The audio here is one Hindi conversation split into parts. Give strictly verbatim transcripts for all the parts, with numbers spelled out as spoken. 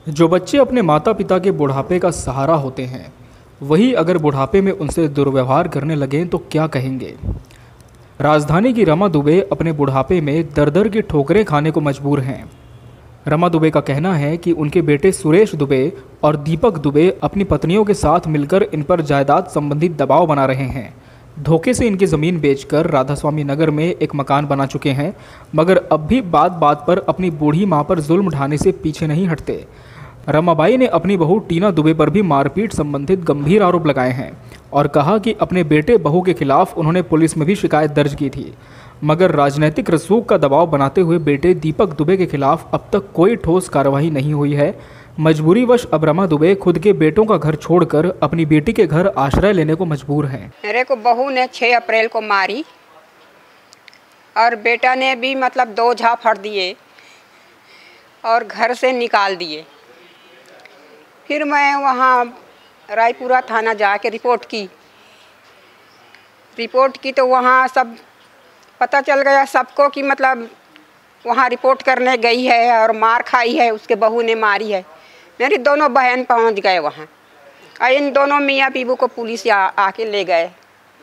जो बच्चे अपने माता पिता के बुढ़ापे का सहारा होते हैं, वही अगर बुढ़ापे में उनसे दुर्व्यवहार करने लगें तो क्या कहेंगे। राजधानी की रमा दुबे अपने बुढ़ापे में दर दर की ठोकरें खाने को मजबूर हैं। रमा दुबे का कहना है कि उनके बेटे सुरेश दुबे और दीपक दुबे अपनी पत्नियों के साथ मिलकर इन पर जायदाद संबंधी दबाव बना रहे हैं। धोखे से इनकी ज़मीन बेचकर राधास्वामी नगर में एक मकान बना चुके हैं, मगर अब भी बात बात पर अपनी बूढ़ी मां पर जुल्म ढाने से पीछे नहीं हटते। रमाबाई ने अपनी बहू टीना दुबे पर भी मारपीट संबंधित गंभीर आरोप लगाए हैं और कहा कि अपने बेटे बहू के खिलाफ उन्होंने पुलिस में भी शिकायत दर्ज की थी, मगर राजनीतिक रसूख का दबाव बनाते हुए बेटे दीपक दुबे के खिलाफ अब तक कोई ठोस कार्रवाई नहीं हुई है। मजबूरीवश अब रमा दुबे खुद के बेटों का घर छोड़कर अपनी बेटी के घर आश्रय लेने को मजबूर हैं। मेरे को बहू ने छह अप्रैल को मारी और बेटा ने भी मतलब दो झापड़ दिए और घर से निकाल दिए। फिर मैं वहाँ रायपुरा थाना जाके रिपोर्ट की रिपोर्ट की तो वहाँ सब पता चल गया सबको कि मतलब वहाँ रिपोर्ट करने गई है और मार खाई है, उसके बहू ने मारी है। मेरी दोनों बहन पहुँच गए वहाँ और इन दोनों मियाँ बीबू को पुलिस आ, आके ले गए।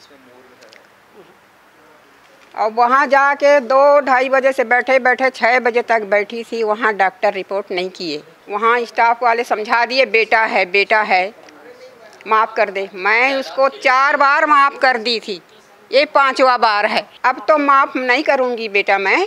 और वहाँ जाके दो ढाई बजे से बैठे बैठे छः बजे तक बैठी थी। वहाँ डॉक्टर रिपोर्ट नहीं किए। वहाँ स्टाफ वाले समझा दिए बेटा है बेटा है माफ़ कर दे। मैं उसको चार बार माफ़ कर दी थी, ये पांचवा बार है। अब तो माफ़ नहीं करूँगी बेटा मैं,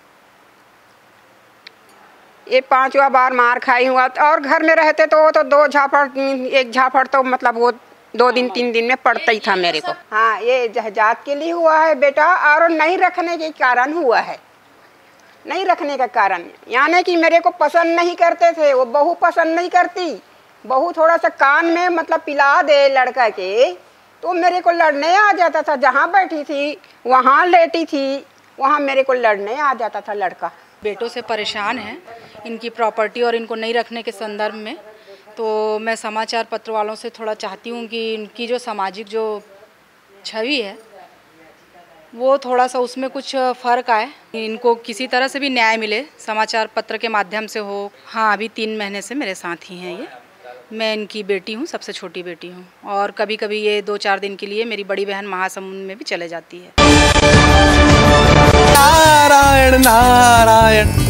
ये पांचवा बार मार खाई हुआ। और घर में रहते तो वो तो दो झापड़ एक झापड़ तो मतलब वो दो दिन तीन दिन में पड़ता ही था मेरे को। हाँ, ये जहाज़ के लिए हुआ है बेटा और नहीं रखने के कारण हुआ है। नहीं रखने का कारण यानी कि मेरे को पसंद नहीं करते थे, वो बहू पसंद नहीं करती। बहू थोड़ा सा कान में मतलब पिला दे लड़का के तो मेरे को लड़ने आ जाता था। जहाँ बैठी थी वहाँ लेटी थी, वहाँ मेरे को लड़ने आ जाता था लड़का। बेटों से परेशान हैं इनकी प्रॉपर्टी और इनको नहीं रखने के संदर्भ में। तो मैं समाचार पत्र वालों से थोड़ा चाहती हूँ कि इनकी जो सामाजिक जो छवि है वो थोड़ा सा उसमें कुछ फ़र्क आए, इनको किसी तरह से भी न्याय मिले, समाचार पत्र के माध्यम से हो। हाँ, अभी तीन महीने से मेरे साथ ही हैं ये। मैं इनकी बेटी हूँ, सबसे छोटी बेटी हूँ और कभी कभी ये दो चार दिन के लिए मेरी बड़ी बहन महासमुंद में भी चले जाती है। नारायण नारायण।